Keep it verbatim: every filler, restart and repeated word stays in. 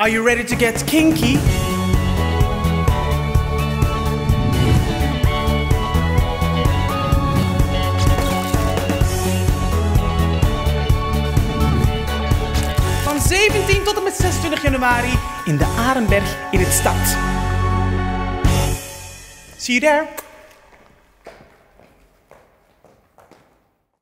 Are you ready to get kinky? Van zeventien tot en met zesentwintig januari in de Arenberg in het stad. See you there.